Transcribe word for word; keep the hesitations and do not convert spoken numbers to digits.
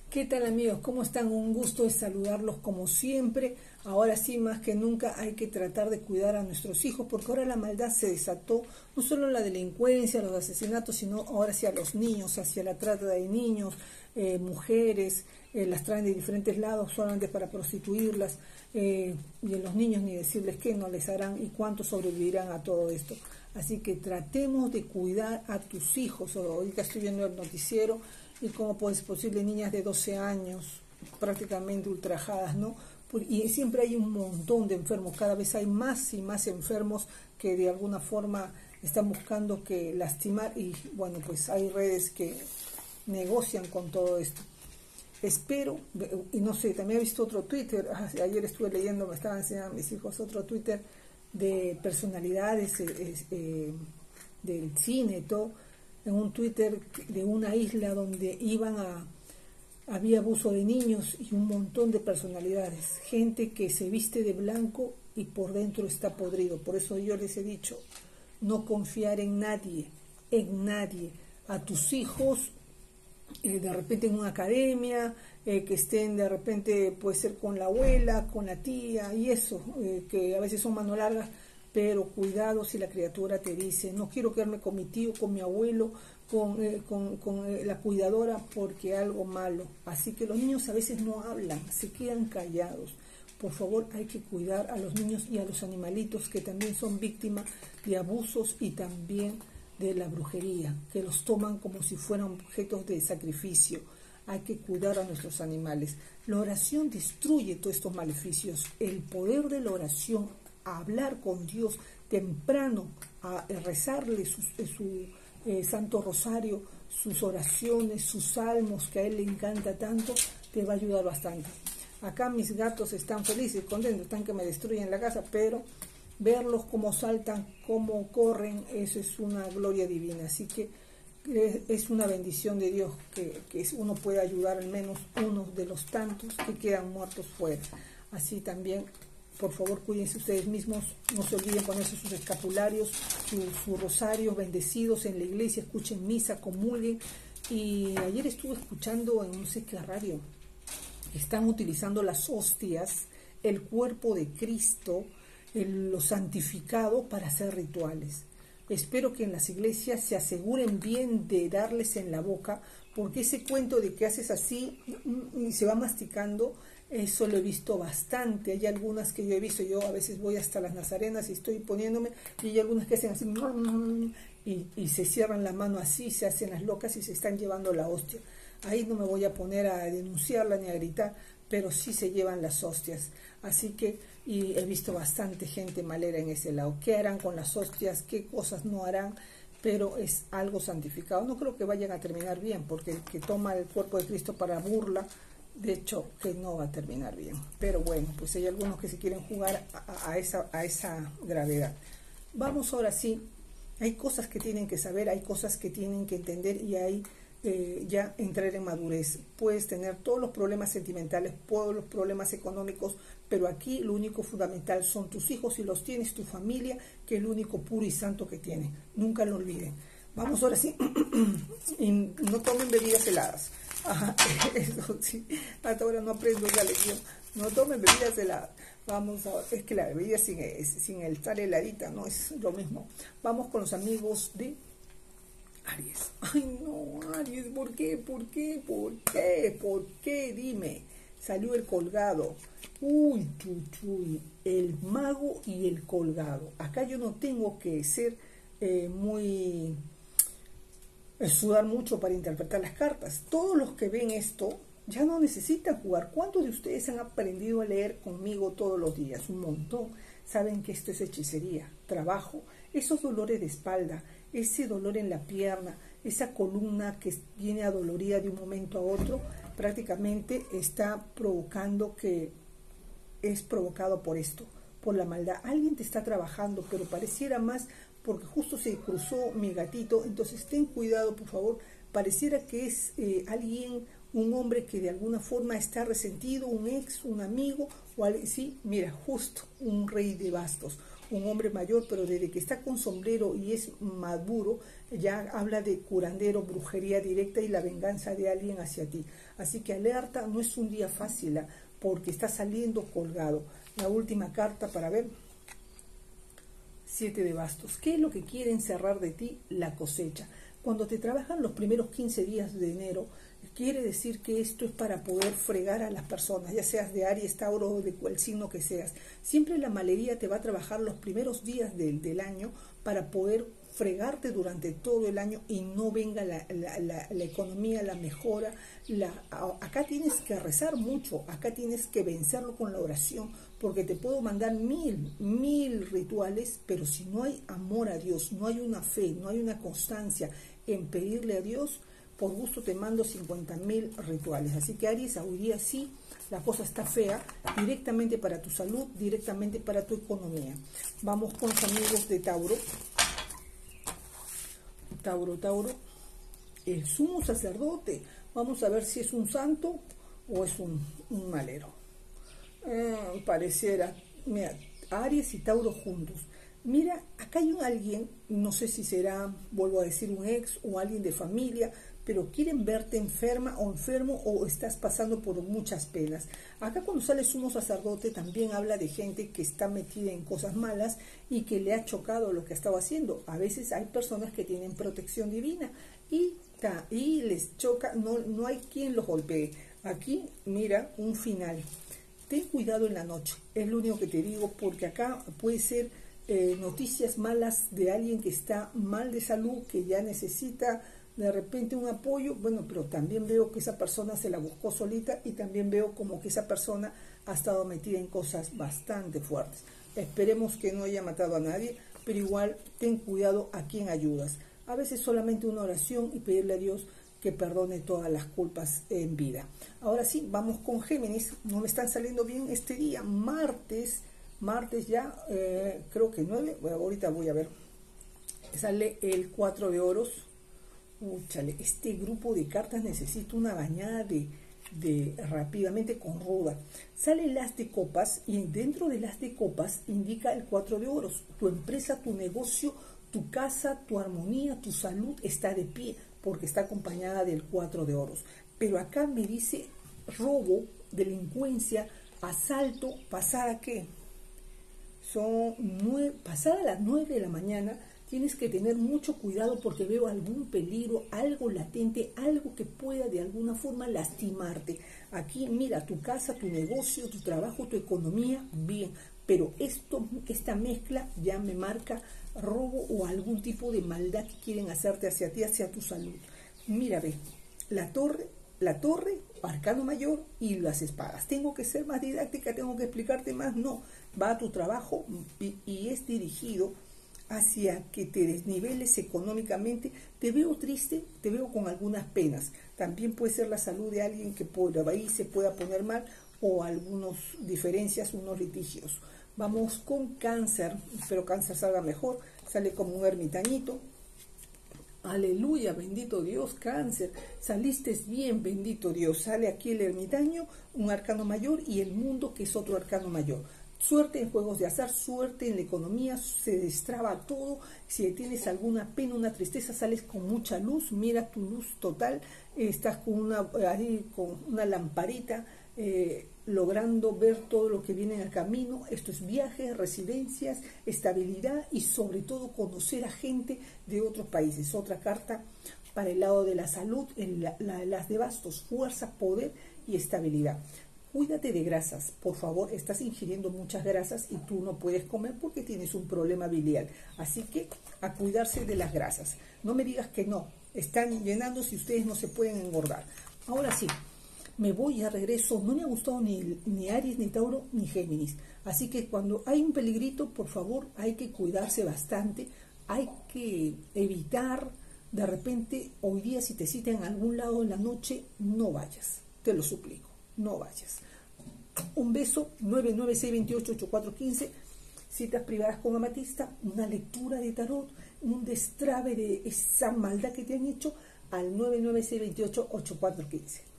¿Qué tal amigos? ¿Cómo están? Un gusto de saludarlos como siempre. Ahora sí, más que nunca hay que tratar de cuidar a nuestros hijos porque ahora la maldad se desató, no solo en la delincuencia, los asesinatos, sino ahora hacia los niños, hacia la trata de niños, eh, mujeres, eh, las traen de diferentes lados solamente para prostituirlas, eh, y en los niños ni decirles qué no les harán y cuánto sobrevivirán a todo esto. Así que tratemos de cuidar a tus hijos. Ahorita estoy viendo el noticiero y cómo pues, posible niñas de doce años prácticamente ultrajadas, ¿no? Y siempre hay un montón de enfermos, cada vez hay más y más enfermos que de alguna forma están buscando que lastimar y bueno, pues hay redes que negocian con todo esto. Espero, y no sé, también he visto otro Twitter, ayer estuve leyendo, me estaban enseñando a mis hijos otro Twitter de personalidades eh, eh, del cine y todo, en un Twitter de una isla donde iban a, había abuso de niños y un montón de personalidades, gente que se viste de blanco y por dentro está podrido. Por eso yo les he dicho, no confiar en nadie, en nadie, a tus hijos, eh, de repente en una academia, eh, que estén de repente, puede ser con la abuela, con la tía y eso, eh, que a veces son mano largas. Pero cuidado si la criatura te dice, no quiero quedarme con mi tío, con mi abuelo, con, eh, con, con eh, la cuidadora porque algo malo. Así que los niños a veces no hablan, se quedan callados. Por favor, hay que cuidar a los niños y a los animalitos que también son víctimas de abusos y también de la brujería, que los toman como si fueran objetos de sacrificio. Hay que cuidar a nuestros animales. La oración destruye todos estos maleficios. El poder de la oración, a hablar con Dios temprano, a rezarle su, su eh, Santo Rosario, sus oraciones, sus salmos, que a él le encanta tanto, te va a ayudar bastante. Acá mis gatos están felices, contentos, están que me destruyen la casa, pero verlos cómo saltan, cómo corren, eso es una gloria divina. Así que eh, es una bendición de Dios que, que uno pueda ayudar al menos uno de los tantos que quedan muertos fuera. Así también, por favor, cuídense ustedes mismos, no se olviden ponerse sus escapularios, sus su rosarios bendecidos en la iglesia, escuchen misa, comulguen. Y ayer estuve escuchando en un sé qué radio, están utilizando las hostias, el cuerpo de Cristo, el, lo santificado para hacer rituales. Espero que en las iglesias se aseguren bien de darles en la boca, porque ese cuento de que haces así y se va masticando, eso lo he visto bastante. Hay algunas que yo he visto, yo a veces voy hasta las nazarenas y estoy poniéndome, y hay algunas que hacen así, y, y se cierran la mano así, se hacen las locas y se están llevando la hostia. Ahí no me voy a poner a denunciarla ni a gritar, pero sí se llevan las hostias. Así que, y he visto bastante gente malera en ese lado. ¿Qué harán con las hostias? ¿Qué cosas no harán? Pero es algo santificado. No creo que vayan a terminar bien, porque el que toma el cuerpo de Cristo para burla, de hecho, que no va a terminar bien. Pero bueno, pues hay algunos que se quieren jugar a, a, esa, a esa gravedad. Vamos ahora sí, hay cosas que tienen que saber, hay cosas que tienen que entender y hay eh, ya entrar en madurez. Puedes tener todos los problemas sentimentales, todos los problemas económicos, pero aquí lo único fundamental son tus hijos y los tienes, tu familia, que es lo único puro y santo que tienen. Nunca lo olviden. Vamos ahora sí, y no tomen bebidas heladas. Ajá, eso sí, hasta ahora no aprendo la lección. No tomen bebidas heladas. Vamos a, es que la bebida sin, sin el estar heladita no es lo mismo. Vamos con los amigos de Aries. Ay no, Aries, ¿por qué? ¿Por qué? ¿Por qué? ¿Por qué? Dime. Salió el colgado. Uy, chuchuy, el mago y el colgado. Acá yo no tengo que ser eh, muy... sudar mucho para interpretar las cartas. Todos los que ven esto ya no necesitan jugar. ¿Cuántos de ustedes han aprendido a leer conmigo todos los días? Un montón. Saben que esto es hechicería, trabajo, esos dolores de espalda, ese dolor en la pierna, esa columna que viene adolorida de un momento a otro, prácticamente está provocando que es provocado por esto, por la maldad. Alguien te está trabajando, pero pareciera más porque justo se cruzó mi gatito, entonces ten cuidado, por favor. Pareciera que es eh, alguien, un hombre que de alguna forma está resentido, un ex, un amigo, o alguien, sí, mira, justo un rey de bastos, un hombre mayor, pero desde que está con sombrero y es maduro, ya habla de curandero, brujería directa y la venganza de alguien hacia ti. Así que alerta, no es un día fácil, ¿eh? Porque está saliendo colgado. La última carta para ver. Siete de bastos. ¿Qué es lo que quiere encerrar de ti? La cosecha. Cuando te trabajan los primeros quince días de enero, quiere decir que esto es para poder fregar a las personas, ya seas de Aries, Tauro o de cual signo que seas. Siempre la malería te va a trabajar los primeros días del, del año para poder fregarte durante todo el año y no venga la, la, la, la economía, la mejora. La, acá tienes que rezar mucho, acá tienes que vencerlo con la oración, porque te puedo mandar mil, mil rituales, pero si no hay amor a Dios, no hay una fe, no hay una constancia en pedirle a Dios, por gusto te mando cincuenta mil rituales. Así que Aries, hoy día sí, la cosa está fea, directamente para tu salud, directamente para tu economía. Vamos con los amigos de Tauro. Tauro, Tauro, el sumo sacerdote. Vamos a ver si es un santo o es un, un malero. Eh, pareciera, mira, Aries y Tauro juntos. Mira, acá hay un alguien, no sé si será, vuelvo a decir, un ex o alguien de familia, pero quieren verte enferma o enfermo o estás pasando por muchas penas. Acá cuando sale sumo sacerdote también habla de gente que está metida en cosas malas y que le ha chocado lo que estaba haciendo. A veces hay personas que tienen protección divina y, y les choca, no, no hay quien los golpee. Aquí, mira, un final. Ten cuidado en la noche, es lo único que te digo, porque acá puede ser eh, noticias malas de alguien que está mal de salud, que ya necesita de repente un apoyo. Bueno, pero también veo que esa persona se la buscó solita y también veo como que esa persona ha estado metida en cosas bastante fuertes. Esperemos que no haya matado a nadie, pero igual ten cuidado a quién ayudas. A veces solamente una oración y pedirle a Dios que perdone todas las culpas en vida. Ahora sí, vamos con Géminis. No me están saliendo bien este día, martes, martes ya, eh, creo que nueve, bueno, ahorita voy a ver. Sale el cuatro de oros. Úchale, este grupo de cartas necesita una bañada de, de rápidamente con ruda. Sale el as de copas y dentro del as de copas indica el cuatro de oros. Tu empresa, tu negocio, tu casa, tu armonía, tu salud está de pie porque está acompañada del cuatro de oros. Pero acá me dice robo, delincuencia, asalto, ¿pasar a qué? Son nueve, pasar a las nueve de la mañana. Tienes que tener mucho cuidado porque veo algún peligro, algo latente, algo que pueda de alguna forma lastimarte. Aquí, mira, tu casa, tu negocio, tu trabajo, tu economía, bien. Pero esto, esta mezcla ya me marca robo o algún tipo de maldad que quieren hacerte hacia ti, hacia tu salud. Mira, ve, la torre, la torre, arcano mayor y las espadas. Tengo que ser más didáctica, tengo que explicarte más. No, va a tu trabajo y, y es dirigido hacia que te desniveles económicamente. Te veo triste, te veo con algunas penas. También puede ser la salud de alguien que por ahí se pueda poner mal o algunas diferencias, unos litigios. Vamos con Cáncer. Espero Cáncer salga mejor. Sale como un ermitañito. Aleluya, bendito Dios, Cáncer. Saliste bien, bendito Dios. Sale aquí el ermitaño, un arcano mayor y el mundo, que es otro arcano mayor. Suerte en juegos de azar, suerte en la economía, se destraba todo. Si tienes alguna pena, una tristeza, sales con mucha luz. Mira tu luz total, estás con una, ahí, con una lamparita, eh, logrando ver todo lo que viene en el camino. Esto es viajes, residencias, estabilidad y sobre todo conocer a gente de otros países. Otra carta para el lado de la salud, en la, la, las de bastos, fuerza, poder y estabilidad. Cuídate de grasas, por favor, estás ingiriendo muchas grasas y tú no puedes comer porque tienes un problema biliar. Así que a cuidarse de las grasas. No me digas que no, están llenando si ustedes no se pueden engordar. Ahora sí, me voy a regreso. No me ha gustado ni, ni Aries, ni Tauro, ni Géminis. Así que cuando hay un peligrito, por favor, hay que cuidarse bastante. Hay que evitar, de repente, hoy día si te citan en algún lado en la noche, no vayas, te lo suplico. No vayas. Un beso. Nueve nueve seis dos ocho ocho cuatro uno cinco. Citas privadas con Amatista. Una lectura de tarot. Un destrabe de esa maldad que te han hecho al nueve nueve seis dos ocho ocho cuatro uno cinco.